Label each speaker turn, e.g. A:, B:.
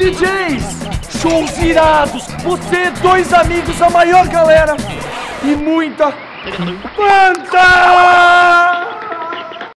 A: DJs, shows irados, você, dois amigos, a maior galera e muita Fanta!